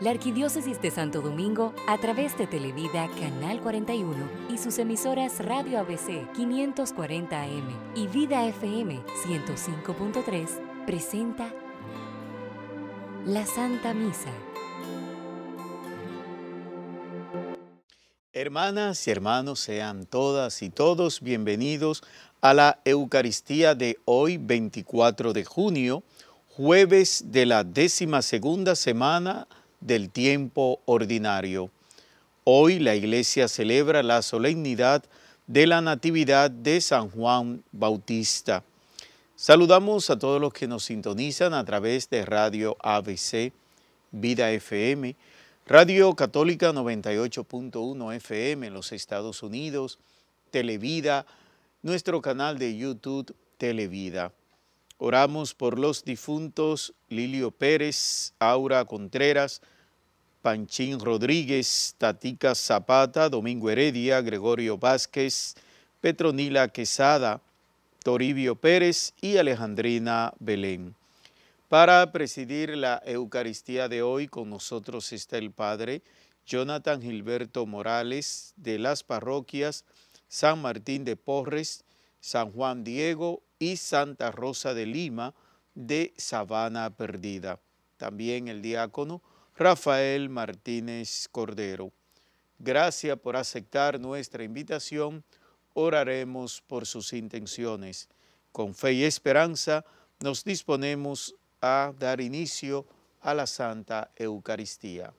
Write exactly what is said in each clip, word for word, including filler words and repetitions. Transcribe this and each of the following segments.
La Arquidiócesis de Santo Domingo, a través de Televida Canal cuarenta y uno y sus emisoras Radio A B C quinientos cuarenta A M y Vida F M ciento cinco punto tres, presenta la Santa Misa. Hermanas y hermanos, sean todas y todos bienvenidos a la Eucaristía de hoy, veinticuatro de junio, jueves de la décima segunda semana del tiempo ordinario. Hoy la Iglesia celebra la solemnidad de la Natividad de San Juan Bautista. Saludamos a todos los que nos sintonizan a través de Radio A B C, Vida F M, Radio Católica noventa y ocho punto uno F M en los Estados Unidos, Televida, nuestro canal de YouTube Televida. Oramos por los difuntos Lilio Pérez, Aura Contreras, Panchín Rodríguez, Tatica Zapata, Domingo Heredia, Gregorio Vázquez, Petronila Quesada, Toribio Pérez y Alejandrina Belén. Para presidir la Eucaristía de hoy con nosotros está el Padre Jonathan Gilberto Morales de las parroquias San Martín de Porres, San Juan Diego y Santa Rosa de Lima de Sabana Perdida. También el diácono Rafael Martínez Cordero. Gracias por aceptar nuestra invitación. Oraremos por sus intenciones. Con fe y esperanza nos disponemos a dar inicio a la Santa Eucaristía.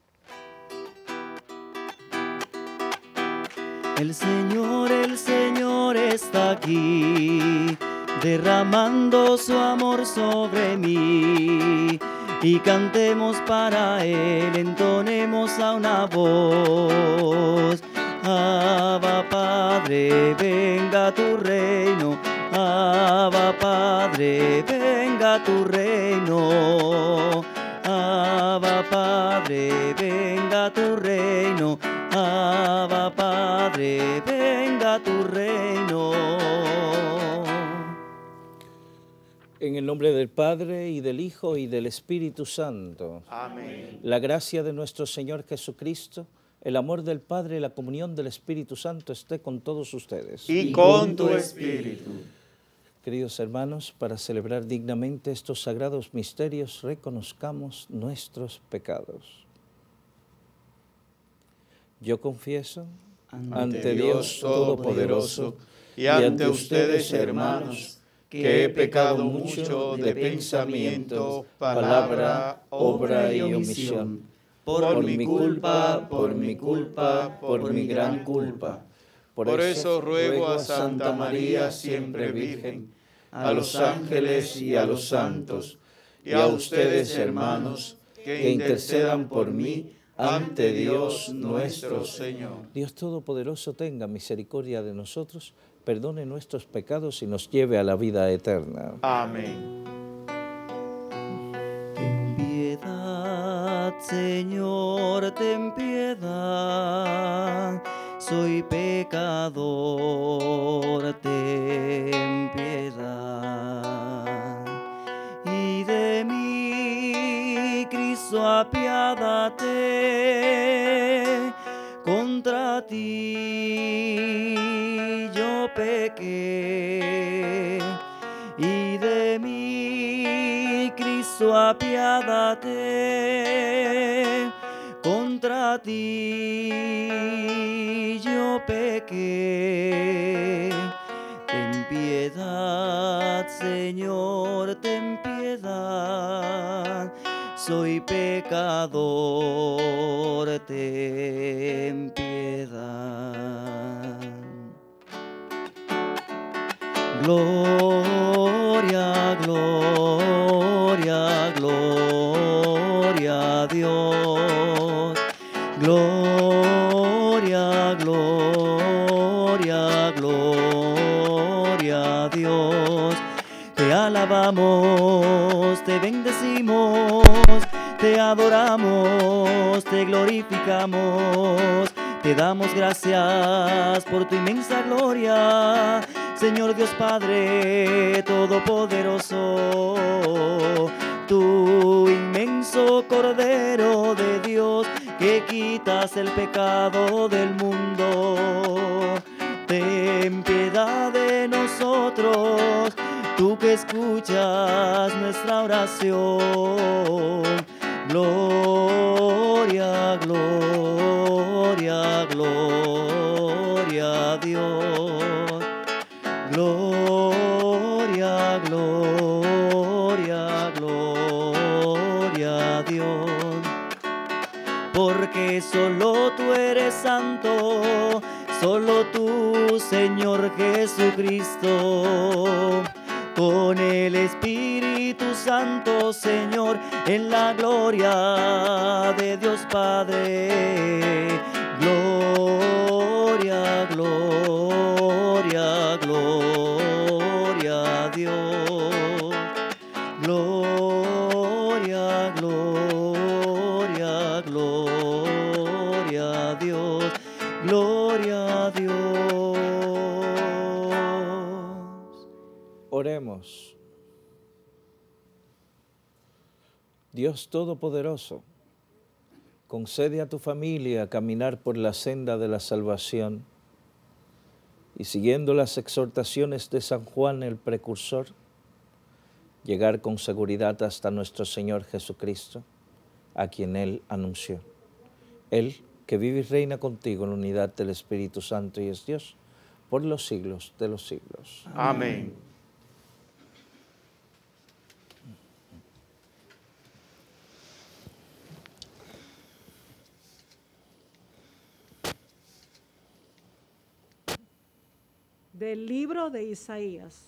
El Señor, el Señor está aquí, derramando su amor sobre mí. Y cantemos para Él, entonemos a una voz. Abba Padre, venga tu reino. Abba Padre, venga tu reino. Abba Padre, venga tu reino. Abba Padre, venga tu reino. En el nombre del Padre, y del Hijo, y del Espíritu Santo. Amén. La gracia de nuestro Señor Jesucristo, el amor del Padre y la comunión del Espíritu Santo esté con todos ustedes. Y con tu espíritu. Queridos hermanos, para celebrar dignamente estos sagrados misterios, reconozcamos nuestros pecados. Yo confieso ante, ante Dios Todopoderoso y ante ustedes, hermanos, que he pecado mucho de pensamiento, palabra, obra y omisión, por, por mi culpa, por mi culpa, por mi gran culpa. Por, por eso ruego a Santa María, siempre Virgen, a los ángeles y a los santos, y a ustedes, hermanos, que intercedan por mí ante Dios nuestro Señor. Dios Todopoderoso tenga misericordia de nosotros, perdone nuestros pecados y nos lleve a la vida eterna. Amén. Ten piedad, Señor, ten piedad. Soy pecador, ten piedad. Y de mí, Cristo, apiádate. Contra ti yo pequé. Y de mí, Cristo, apiádate. Contra ti yo pequé. Ten piedad, Señor, ten piedad. Soy pecador, ten piedad. Gloria, gloria, gloria a Dios. Gloria, gloria, gloria a Dios. Te alabamos, te bendecimos, te adoramos, te glorificamos, te damos gracias por tu inmensa gloria, Señor Dios Padre Todopoderoso. tú, inmenso Cordero de Dios, que quitas el pecado del mundo. Ten piedad de nosotros, tú que escuchas nuestra oración. Gloria, gloria, gloria a Dios. Gloria, gloria, gloria a Dios. Porque solo tú eres santo, solo tú, Señor Jesucristo. Con el Espíritu Santo, Señor, en la gloria de Dios Padre. Gloria, gloria, gloria a Dios. Gloria, gloria, gloria a Dios. Gloria a Dios. Oremos. Dios Todopoderoso, concede a tu familia caminar por la senda de la salvación y, siguiendo las exhortaciones de San Juan el Precursor, llegar con seguridad hasta nuestro Señor Jesucristo, a quien Él anunció. Él, que vive y reina contigo en la unidad del Espíritu Santo y es Dios, por los siglos de los siglos. Amén. Del libro de Isaías.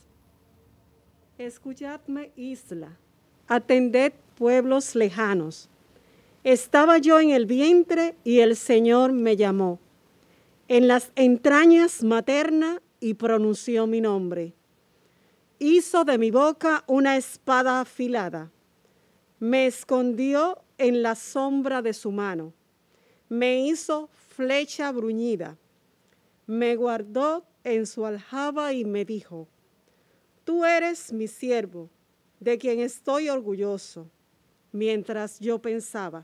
Escuchadme, isla, atended, pueblos lejanos. Estaba yo en el vientre y el Señor me llamó, en las entrañas materna, y pronunció mi nombre. Hizo de mi boca una espada afilada, me escondió en la sombra de su mano, me hizo flecha bruñida, me guardó en su aljaba y me dijo: tú eres mi siervo, de quien estoy orgulloso. Mientras yo pensaba: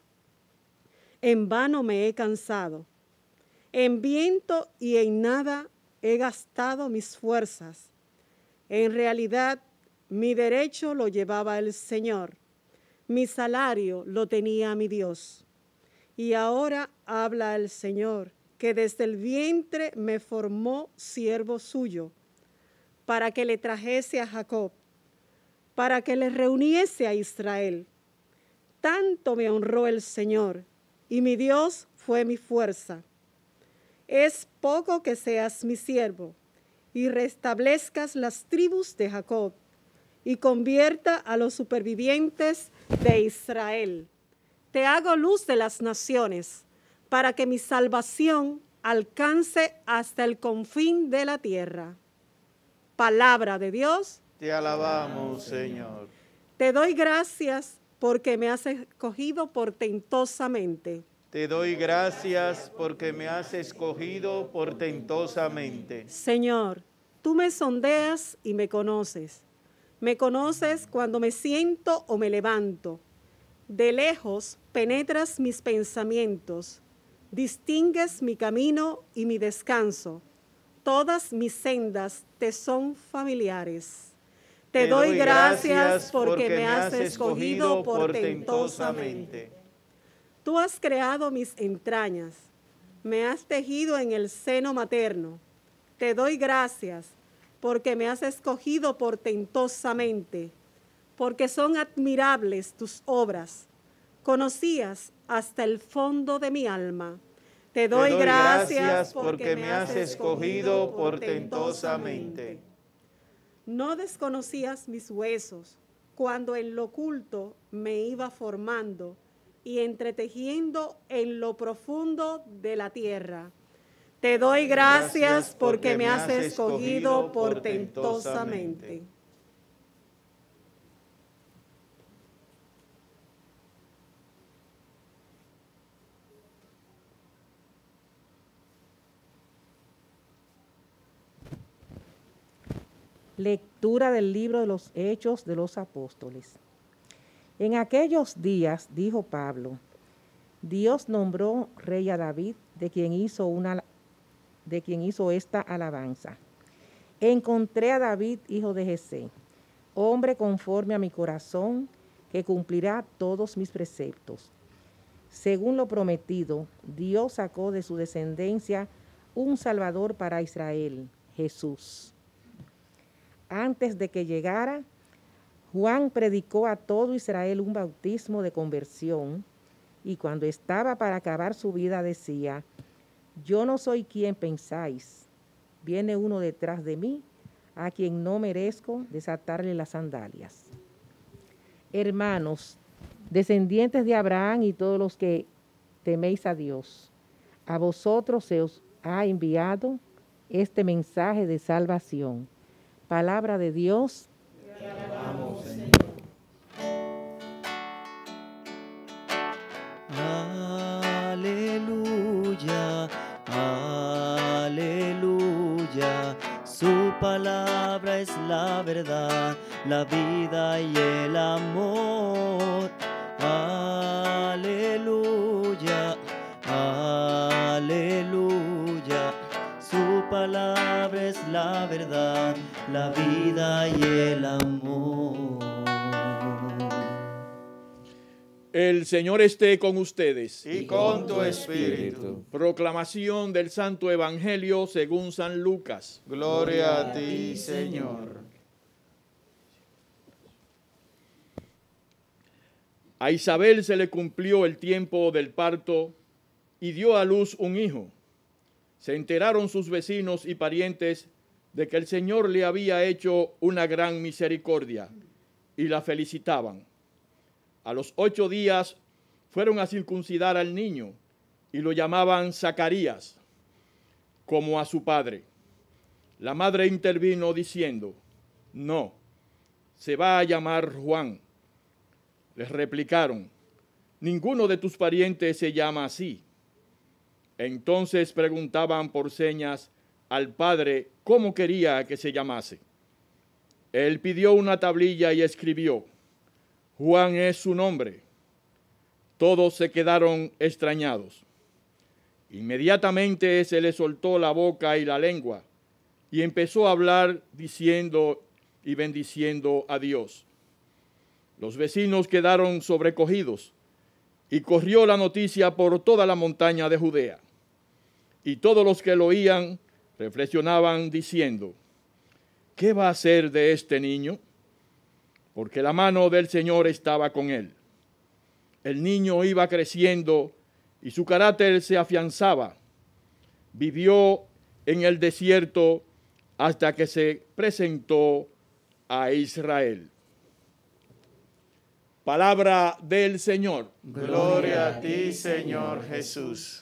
en vano me he cansado, en viento y en nada he gastado mis fuerzas. En realidad, mi derecho lo llevaba el Señor, mi salario lo tenía mi Dios. Y ahora habla el Señor, que desde el vientre me formó siervo suyo, para que le trajese a Jacob, para que le reuniese a Israel. Tanto me honró el Señor, y mi Dios fue mi fuerza. Es poco que seas mi siervo, y restablezcas las tribus de Jacob, y convierta a los supervivientes de Israel. Te hago luz de las naciones, para que mi salvación alcance hasta el confín de la tierra. Palabra de Dios. Te alabamos, Señor. Te doy gracias porque me has escogido portentosamente. Te doy gracias porque me has escogido portentosamente. Señor, tú me sondeas y me conoces. Me conoces cuando me siento o me levanto. De lejos penetras mis pensamientos. Distingues mi camino y mi descanso. Todas mis sendas te son familiares. Te, te doy gracias porque, porque me has escogido portentosamente. Tú has creado mis entrañas, me has tejido en el seno materno. Te doy gracias porque me has escogido portentosamente, porque son admirables tus obras. Conocías hasta el fondo de mi alma. Te doy, Te doy gracias, gracias porque, porque me has escogido portentosamente. No desconocías mis huesos cuando en lo oculto me iba formando y entretejiendo en lo profundo de la tierra. Te doy gracias, gracias porque, porque me has escogido portentosamente. Lectura del libro de los Hechos de los Apóstoles. En aquellos días, dijo Pablo, Dios nombró rey a David, de quien hizo, una, de quien hizo esta alabanza. Encontré a David, hijo de Jesé, hombre conforme a mi corazón, que cumplirá todos mis preceptos. Según lo prometido, Dios sacó de su descendencia un Salvador para Israel, Jesús. Antes de que llegara, Juan predicó a todo Israel un bautismo de conversión, y cuando estaba para acabar su vida decía, yo no soy quien pensáis, viene uno detrás de mí, a quien no merezco desatarle las sandalias. Hermanos, descendientes de Abraham y todos los que teméis a Dios, a vosotros se os ha enviado este mensaje de salvación. Palabra de Dios. Te alabamos, Señor. Aleluya, aleluya. Su palabra es la verdad, la vida y el amor. Aleluya, aleluya. Su palabra es la verdad, la vida y el amor. El Señor esté con ustedes. Y con tu espíritu. Proclamación del Santo Evangelio según San Lucas. Gloria a ti, Señor. A Isabel se le cumplió el tiempo del parto y dio a luz un hijo. Se enteraron sus vecinos y parientes de que el Señor le había hecho una gran misericordia y la felicitaban. A los ocho días fueron a circuncidar al niño y lo llamaban Zacarías, como a su padre. La madre intervino diciendo, no, se va a llamar Juan. Les replicaron, ninguno de tus parientes se llama así. Entonces preguntaban por señas al padre cómo quería que se llamase. Él pidió una tablilla y escribió, Juan es su nombre. Todos se quedaron extrañados. Inmediatamente se le soltó la boca y la lengua y empezó a hablar diciendo y bendiciendo a Dios. Los vecinos quedaron sobrecogidos y corrió la noticia por toda la montaña de Judea. Y todos los que lo oían reflexionaban diciendo, ¿qué va a hacer de este niño? Porque la mano del Señor estaba con él. El niño iba creciendo y su carácter se afianzaba. Vivió en el desierto hasta que se presentó a Israel. Palabra del Señor. Gloria a ti, Señor Jesús.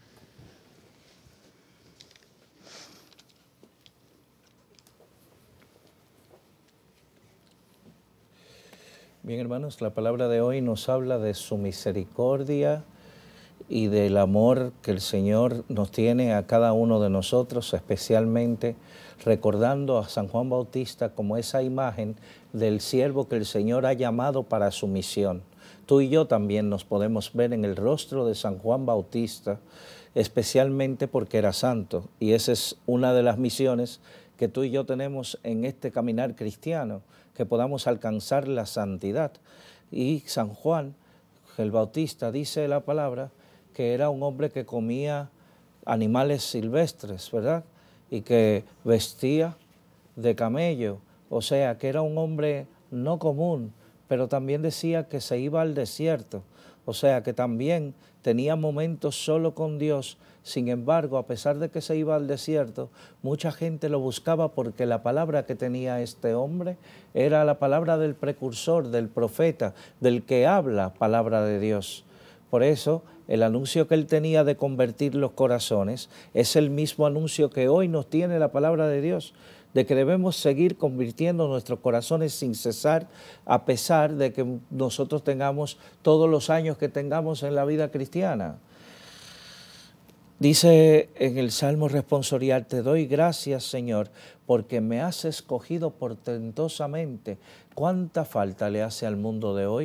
Bien, hermanos, la palabra de hoy nos habla de su misericordia y del amor que el Señor nos tiene a cada uno de nosotros, especialmente recordando a San Juan Bautista como esa imagen del siervo que el Señor ha llamado para su misión. Tú y yo también nos podemos ver en el rostro de San Juan Bautista, especialmente porque era santo, y esa es una de las misiones que tú y yo tenemos en este caminar cristiano, que podamos alcanzar la santidad. Y San Juan, el Bautista, dice la palabra que era un hombre que comía animales silvestres, ¿verdad? Y que vestía de camello, o sea, que era un hombre no común, pero también decía que se iba al desierto, o sea, que también tenía momentos solo con Dios. Sin embargo, a pesar de que se iba al desierto, mucha gente lo buscaba porque la palabra que tenía este hombre era la palabra del precursor, del profeta, del que habla palabra de Dios. Por eso, el anuncio que él tenía de convertir los corazones es el mismo anuncio que hoy nos tiene la palabra de Dios, de que debemos seguir convirtiendo nuestros corazones sin cesar, a pesar de que nosotros tengamos todos los años que tengamos en la vida cristiana. Dice en el Salmo responsorial, te doy gracias, Señor, porque me has escogido portentosamente. ¿Cuánta falta le hace al mundo de hoy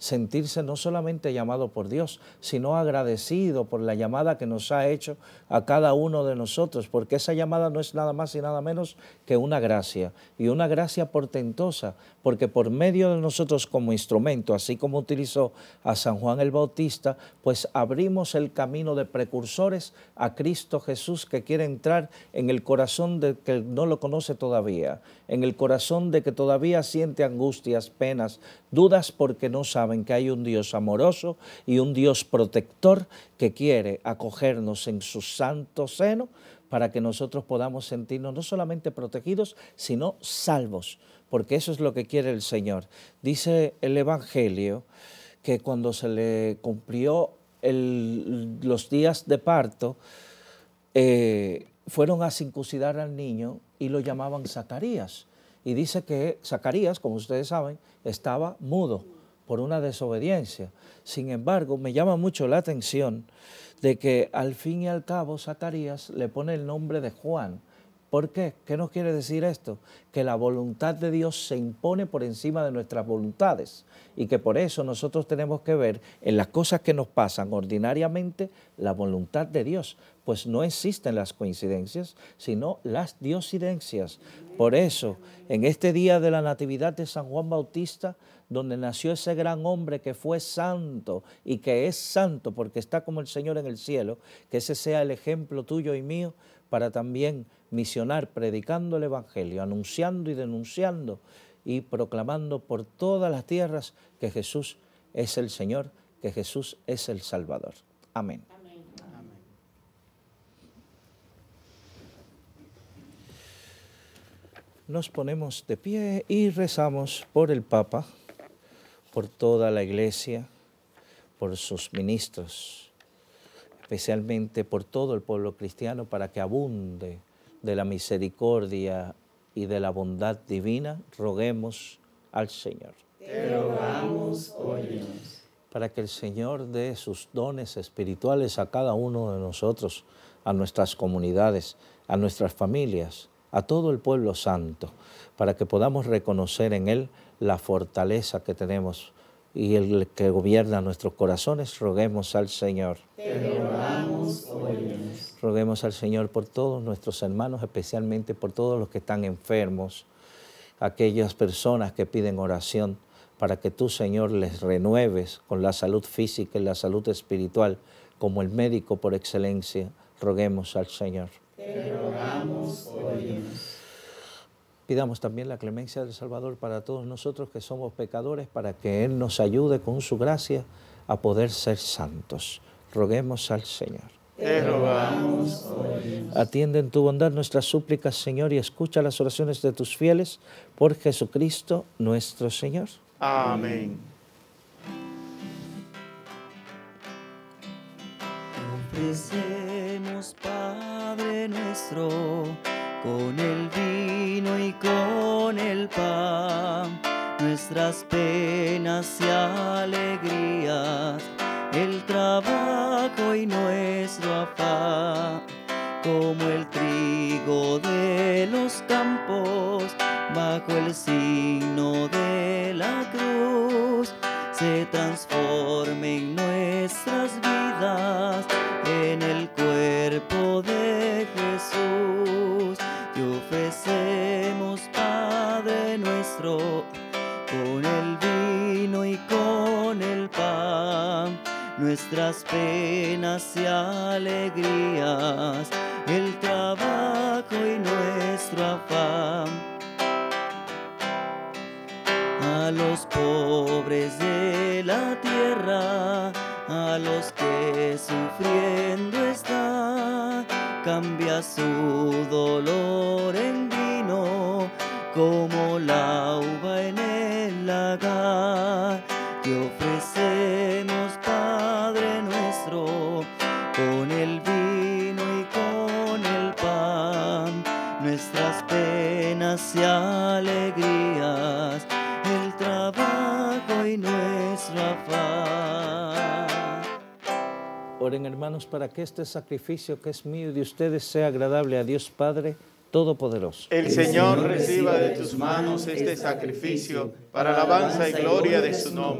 sentirse no solamente llamado por Dios, sino agradecido por la llamada que nos ha hecho a cada uno de nosotros, porque esa llamada no es nada más y nada menos que una gracia, y una gracia portentosa, porque por medio de nosotros como instrumento, así como utilizó a San Juan el Bautista, pues abrimos el camino de precursores a Cristo Jesús, que quiere entrar en el corazón de que no lo conoce todavía, en el corazón de que todavía siente angustias, penas, dudas, porque no saben que hay un Dios amoroso y un Dios protector que quiere acogernos en su santo seno para que nosotros podamos sentirnos no solamente protegidos, sino salvos, porque eso es lo que quiere el Señor. Dice el Evangelio que cuando se le cumplió el, los días de parto, eh, fueron a circuncidar al niño y lo llamaban Zacarías. Y dice que Zacarías, como ustedes saben, estaba mudo por una desobediencia. Sin embargo, me llama mucho la atención de que al fin y al cabo Zacarías le pone el nombre de Juan. ¿Por qué? ¿Qué nos quiere decir esto? Que la voluntad de Dios se impone por encima de nuestras voluntades y que por eso nosotros tenemos que ver en las cosas que nos pasan ordinariamente la voluntad de Dios, pues no existen las coincidencias, sino las diosidencias. Por eso, en este día de la Natividad de San Juan Bautista, donde nació ese gran hombre que fue santo y que es santo porque está como el Señor en el cielo, que ese sea el ejemplo tuyo y mío para también misionar, predicando el Evangelio, anunciando y denunciando y proclamando por todas las tierras que Jesús es el Señor, que Jesús es el Salvador. Amén. Amén. Nos ponemos de pie y rezamos por el Papa, por toda la Iglesia, por sus ministros, especialmente por todo el pueblo cristiano, para que abunde de la misericordia y de la bondad divina. Roguemos al Señor. Te rogamos, óyenos. Para que el Señor dé sus dones espirituales a cada uno de nosotros, a nuestras comunidades, a nuestras familias, a todo el pueblo santo, para que podamos reconocer en Él la fortaleza que tenemos y el que gobierna nuestros corazones. Roguemos al Señor. Te rogamos, óyenos. Roguemos al Señor por todos nuestros hermanos, especialmente por todos los que están enfermos, aquellas personas que piden oración, para que tú, Señor, les renueves con la salud física y la salud espiritual, como el médico por excelencia. Roguemos al Señor. Te rogamos, óyenos. Pidamos también la clemencia del Salvador para todos nosotros que somos pecadores, para que Él nos ayude con su gracia a poder ser santos. Roguemos al Señor. Te rogamos, óyenos. Atiende en tu bondad nuestras súplicas, Señor, y escucha las oraciones de tus fieles por Jesucristo nuestro Señor. Amén. Ofrecemos, Padre nuestro, con el vino y con el pan, nuestras penas y alegrías, el trabajo y nuestro afán, como el trigo de los campos, bajo el signo de la cruz, se transforme en nuestras vidas, en el cuerpo de Jesús. Te ofrecemos, Padre nuestro, con el vino y con el pan, nuestras penas y alegrías, el trabajo y nuestro afán. A los pobres de la tierra, a los que sufriendo están, cambia su dolor en vino, como la uva en el lagar. Te ofrecemos, Padre nuestro, con el vino y con el pan, nuestras penas y alegrías, el trabajo y nuestro afán. Oren, hermanos, para que este sacrificio que es mío y de ustedes sea agradable a Dios Padre Todopoderoso. El Señor reciba de tus manos este sacrificio para alabanza y gloria de su nombre,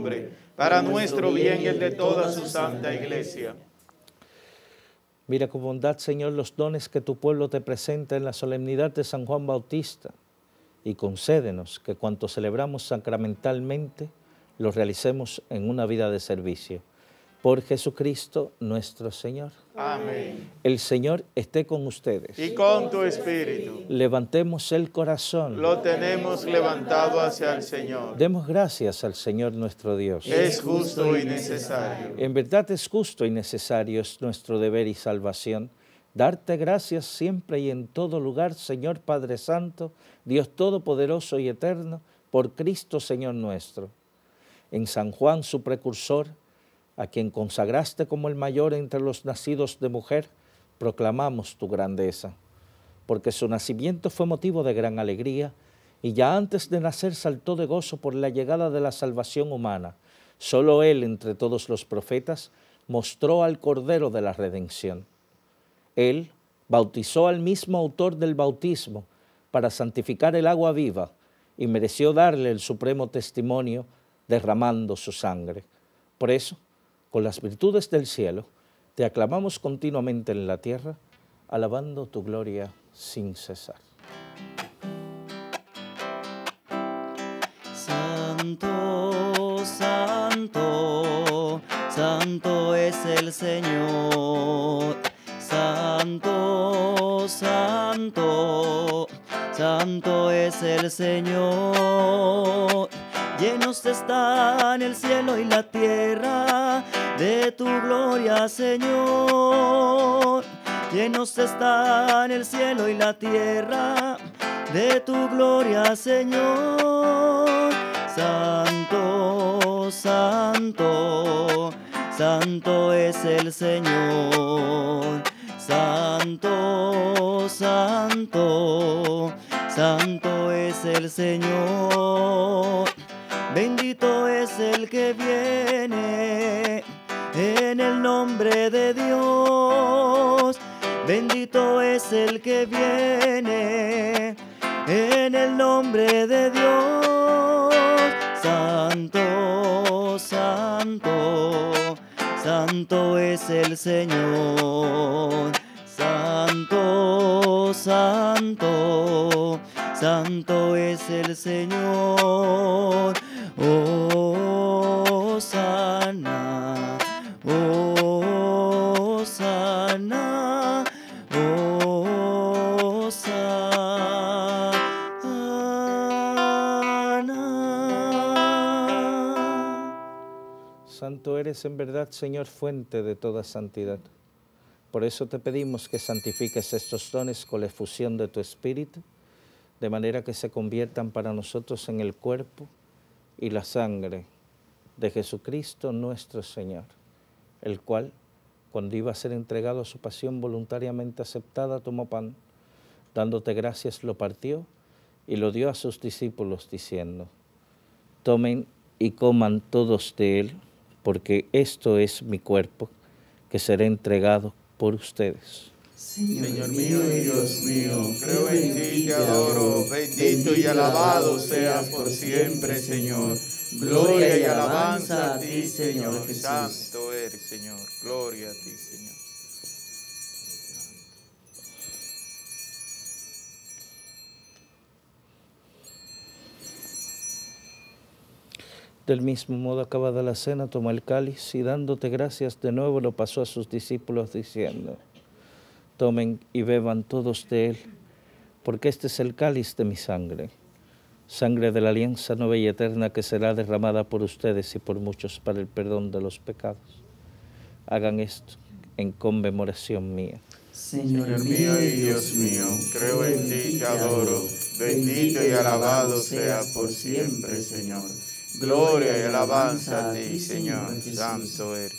para nuestro bien y el de toda su santa Iglesia. Mira con bondad, Señor, los dones que tu pueblo te presenta en la solemnidad de San Juan Bautista y concédenos que cuanto celebramos sacramentalmente lo realicemos en una vida de servicio. Por Jesucristo nuestro Señor. Amén. El Señor esté con ustedes. Y con tu espíritu. Levantemos el corazón. Lo tenemos levantado hacia el Señor. Demos gracias al Señor nuestro Dios. Es justo y necesario. En verdad es justo y necesario, es nuestro deber y salvación, darte gracias siempre y en todo lugar, Señor Padre Santo, Dios Todopoderoso y Eterno, por Cristo Señor nuestro. En San Juan, su precursor, a quien consagraste como el mayor entre los nacidos de mujer, proclamamos tu grandeza, porque su nacimiento fue motivo de gran alegría, y ya antes de nacer saltó de gozo por la llegada de la salvación humana. Solo él, entre todos los profetas, mostró al Cordero de la Redención. Él bautizó al mismo autor del bautismo para santificar el agua viva, y mereció darle el supremo testimonio derramando su sangre. Por eso, con las virtudes del cielo, te aclamamos continuamente en la tierra, alabando tu gloria sin cesar. Santo, santo, santo es el Señor. Santo, santo, santo es el Señor. Llenos están el cielo y la tierra de tu gloria, Señor. Llenos están el cielo y la tierra de tu gloria, Señor. Santo, santo, santo es el Señor. Santo, santo, santo es el Señor. Bendito es el que viene en el nombre de Dios. Bendito es el que viene en el nombre de Dios. Santo, santo, santo es el Señor. Santo, santo, santo es el Señor. Oh, sana, oh, sana, oh, sana. Santo eres en verdad, Señor, fuente de toda santidad. Por eso te pedimos que santifiques estos dones con la efusión de tu Espíritu, de manera que se conviertan para nosotros en el cuerpo y la sangre de Jesucristo nuestro Señor, el cual, cuando iba a ser entregado a su pasión voluntariamente aceptada, tomó pan, dándote gracias, lo partió y lo dio a sus discípulos, diciendo: tomen y coman todos de él, porque esto es mi cuerpo, que será entregado por ustedes. Señor mío y Dios mío, creo en ti y te adoro, bendito y alabado seas por siempre, Señor. Gloria y alabanza a ti, Señor Jesús. Santo eres, Señor. Gloria a ti, Señor. Del mismo modo, acabada la cena, tomó el cáliz y dándote gracias de nuevo lo pasó a sus discípulos diciendo: tomen y beban todos de él, porque este es el cáliz de mi sangre, sangre de la alianza nueva y eterna que será derramada por ustedes y por muchos para el perdón de los pecados. Hagan esto en conmemoración mía. Señor mío y Dios mío, creo en ti y te adoro, bendito y alabado sea por siempre, Señor. Gloria y alabanza a ti, Señor. Santo eres.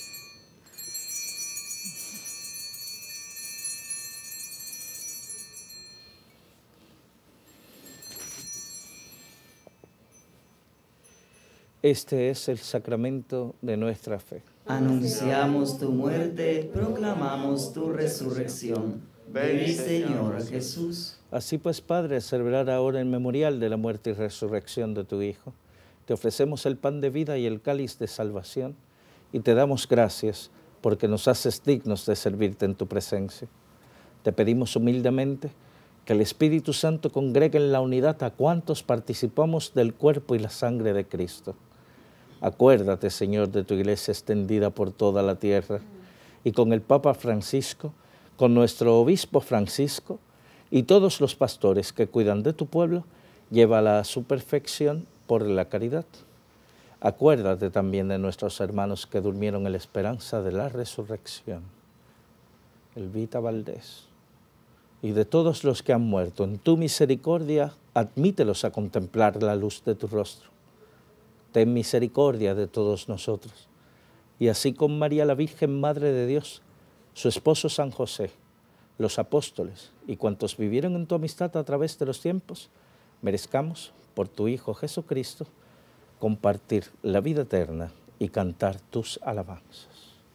Este es el sacramento de nuestra fe. Anunciamos tu muerte, proclamamos tu resurrección. Ven, Señor Jesús. Así pues, Padre, a celebrar ahora el memorial de la muerte y resurrección de tu Hijo, te ofrecemos el pan de vida y el cáliz de salvación, y te damos gracias porque nos haces dignos de servirte en tu presencia. Te pedimos humildemente que el Espíritu Santo congregue en la unidad a cuantos participamos del cuerpo y la sangre de Cristo. Acuérdate, Señor, de tu iglesia extendida por toda la tierra, y con el Papa Francisco, con nuestro obispo Francisco, y todos los pastores que cuidan de tu pueblo, llévala a su perfección por la caridad. Acuérdate también de nuestros hermanos que durmieron en la esperanza de la resurrección. Elvita Valdés, y de todos los que han muerto, en tu misericordia, admítelos a contemplar la luz de tu rostro. Ten misericordia de todos nosotros, y así con María la Virgen, Madre de Dios, su esposo San José, los apóstoles y cuantos vivieron en tu amistad a través de los tiempos, merezcamos, por tu Hijo Jesucristo, compartir la vida eterna y cantar tus alabanzas.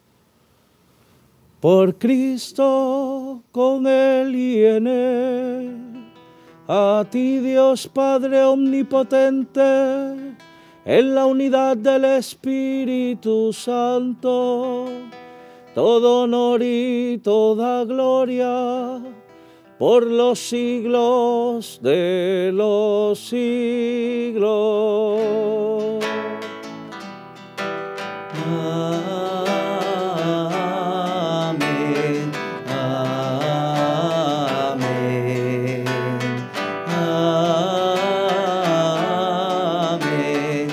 Por Cristo, con Él y en Él, a ti Dios Padre omnipotente, en la unidad del Espíritu Santo, todo honor y toda gloria, por los siglos de los siglos. Amén, amén, amén,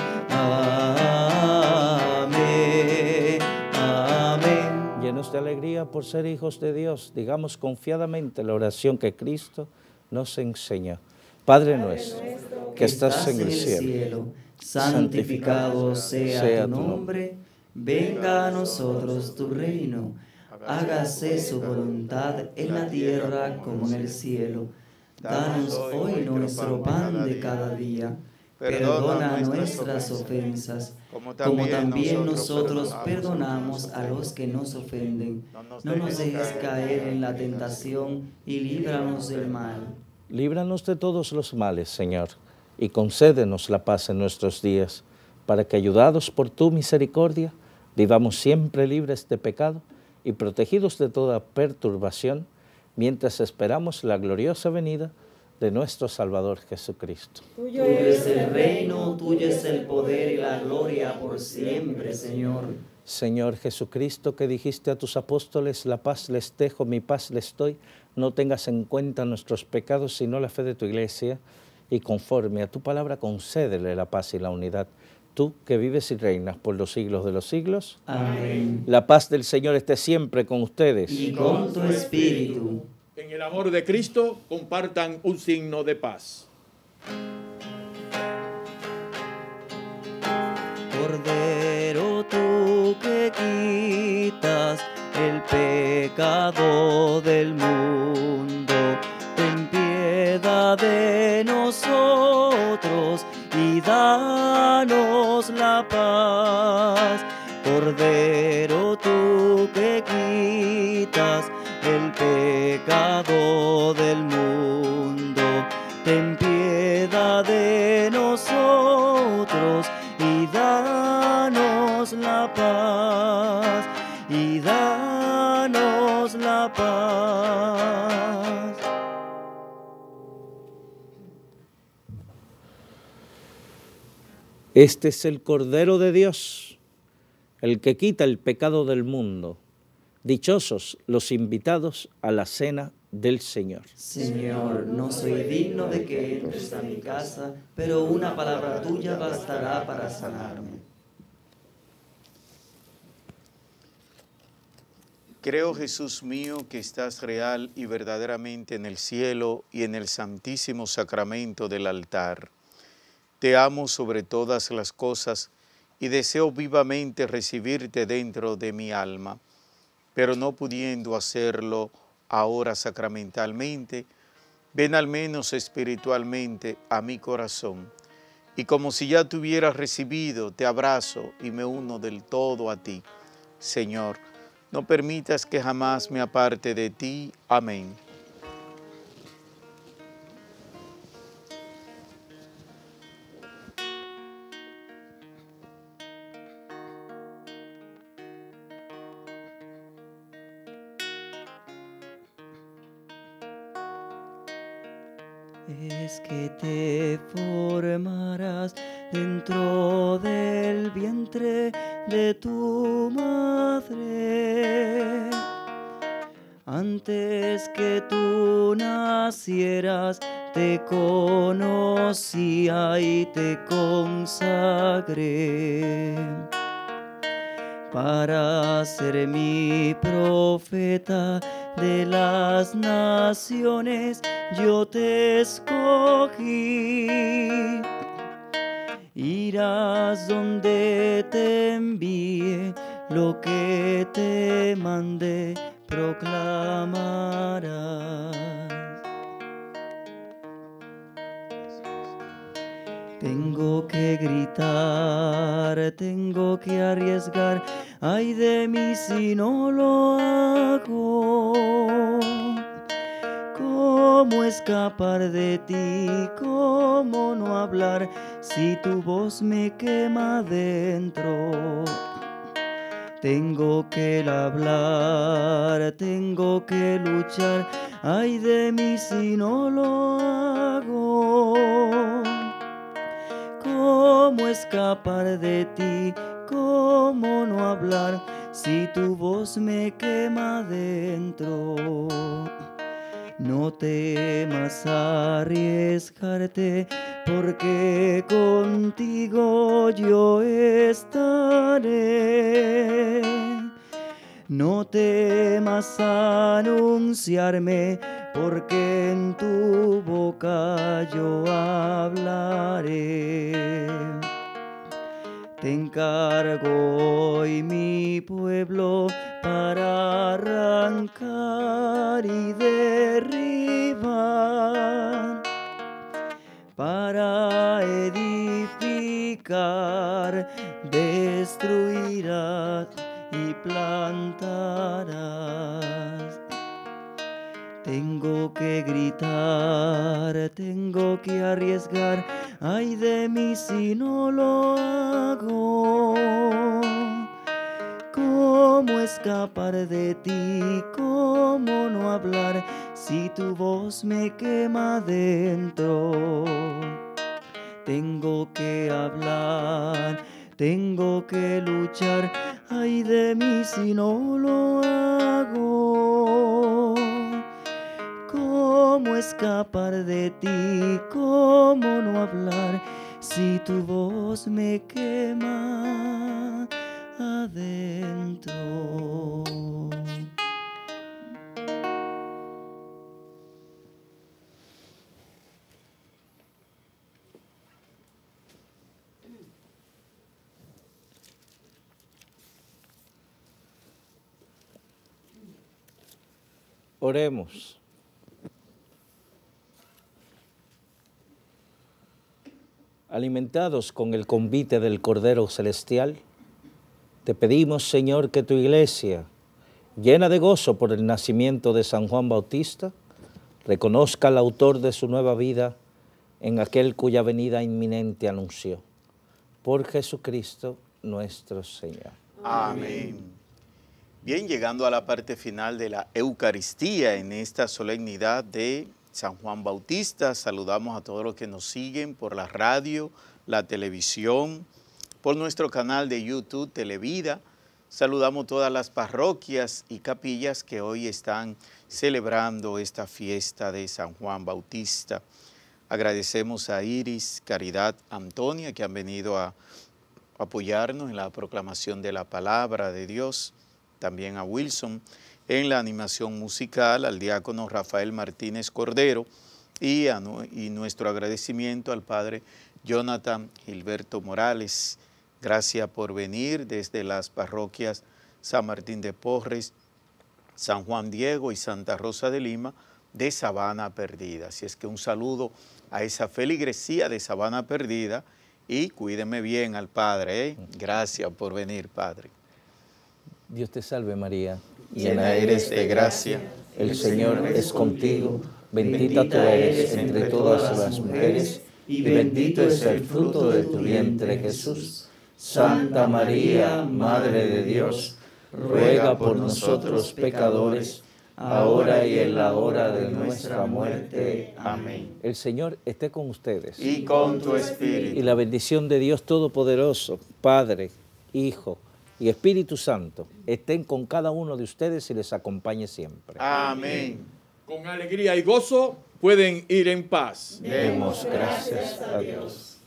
amén, amén. Llenos de alegría por ser hijos de Dios, digamos confiadamente la oración que Cristo nos enseña. Padre nuestro, que estás en el cielo, santificado sea tu nombre, venga a nosotros tu reino, hágase su voluntad en la tierra como en el cielo. Danos hoy nuestro pan de cada día, perdona nuestras ofensas, como también nosotros perdonamos a los que nos ofenden. No nos dejes caer en la tentación y líbranos del mal. Líbranos de todos los males, Señor, y concédenos la paz en nuestros días, para que, ayudados por tu misericordia, vivamos siempre libres de pecado y protegidos de toda perturbación, mientras esperamos la gloriosa venida de nuestro Salvador Jesucristo. Tuyo es el reino, tuyo es el poder y la gloria por siempre, Señor. Señor Jesucristo, que dijiste a tus apóstoles, la paz les dejo, mi paz les doy, no tengas en cuenta nuestros pecados, sino la fe de tu iglesia, y conforme a tu palabra concédele la paz y la unidad. Tú que vives y reinas por los siglos de los siglos. Amén. La paz del Señor esté siempre con ustedes. Y con tu espíritu. En el amor de Cristo, compartan un signo de paz. Cordero, tú que quitas el pecado del mundo, ten piedad de nosotros y danos la paz. Cordero, tú que quitas el pecado del mundo, ten piedad de nosotros y danos la paz, y danos la paz. Este es el Cordero de Dios, el que quita el pecado del mundo. Dichosos los invitados a la cena del Señor. Señor, no soy digno de que entres a mi casa, pero una palabra tuya bastará para sanarme. Creo, Jesús mío, que estás real y verdaderamente en el cielo y en el santísimo sacramento del altar. Te amo sobre todas las cosas y deseo vivamente recibirte dentro de mi alma, pero no pudiendo hacerlo ahora sacramentalmente, ven al menos espiritualmente a mi corazón, y como si ya te hubieras recibido, te abrazo y me uno del todo a ti. Señor, no permitas que jamás me aparte de ti. Amén. es que te formarás dentro del vientre de tu madre. Antes que tú nacieras, te conocía y te consagré para ser mi profeta de las naciones. Yo te escogí, irás donde te envíe, lo que te mandé proclamarás. Tengo que gritar, tengo que arriesgar, ay de mí si no lo hago. ¿Cómo escapar de ti? ¿Cómo no hablar si tu voz me quema dentro? Tengo que hablar, tengo que luchar, ay de mí si no lo hago. ¿Cómo escapar de ti? ¿Cómo no hablar si tu voz me quema dentro? No temas arriesgarte, porque contigo yo estaré. No temas anunciarme, porque en tu boca yo hablaré. Te encargo hoy mi pueblo para arrancar y derribar, para edificar, destruirás y plantarás. Tengo que gritar, tengo que arriesgar, ay de mí si no lo hago. ¿Cómo escapar de ti? ¿Cómo no hablar si tu voz me quema dentro? Tengo que hablar, tengo que luchar, ay de mí si no lo hago. ¿Cómo escapar de ti? ¿Cómo no hablar si tu voz me quema adentro? Oremos. Alimentados con el convite del Cordero Celestial, te pedimos, Señor, que tu iglesia, llena de gozo por el nacimiento de San Juan Bautista, reconozca al autor de su nueva vida en aquel cuya venida inminente anunció. Por Jesucristo nuestro Señor. Amén. Bien, llegando a la parte final de la Eucaristía en esta solemnidad de San Juan Bautista, saludamos a todos los que nos siguen por la radio, la televisión, por nuestro canal de YouTube Televida. Saludamos todas las parroquias y capillas que hoy están celebrando esta fiesta de San Juan Bautista. Agradecemos a Iris, Caridad, Antonia, que han venido a apoyarnos en la proclamación de la palabra de Dios. También a Wilson en la animación musical, al diácono Rafael Martínez Cordero y, a, y nuestro agradecimiento al padre Jonathan Gilberto Morales. Gracias por venir desde las parroquias San Martín de Porres, San Juan Diego y Santa Rosa de Lima de Sabana Perdida. Así es que un saludo a esa feligresía de Sabana Perdida y cuídeme bien al padre. ¿eh? Gracias por venir, padre. Dios te salve María, llena eres de gracia, el Señor es contigo, bendita tú eres entre todas las mujeres, y bendito es el fruto de tu vientre Jesús. Santa María, Madre de Dios, ruega por nosotros pecadores, ahora y en la hora de nuestra muerte. Amén. El Señor esté con ustedes. Y con tu espíritu. Y la bendición de Dios Todopoderoso, Padre, Hijo y Espíritu Santo, estén con cada uno de ustedes y les acompañe siempre. Amén. Con alegría y gozo pueden ir en paz. Demos gracias a Dios.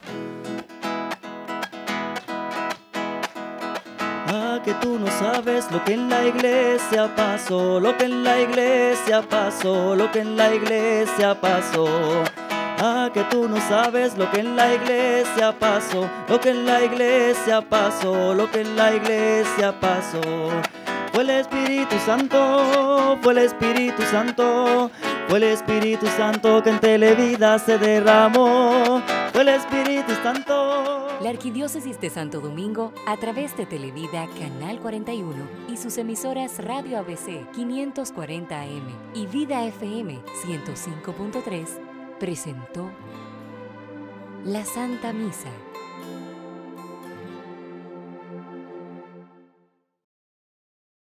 Ah, que tú no sabes lo que en la iglesia pasó, lo que en la iglesia pasó, lo que en la iglesia pasó. Ah, que tú no sabes lo que en la iglesia pasó, lo que en la iglesia pasó, lo que en la iglesia pasó. Fue el Espíritu Santo, fue el Espíritu Santo, fue el Espíritu Santo que en Televida se derramó. Fue el Espíritu Santo. La Arquidiócesis de Santo Domingo, a través de Televida Canal cuarenta y uno y sus emisoras Radio A B C quinientos cuarenta A M y Vida F M ciento cinco punto tres, presentó la Santa Misa.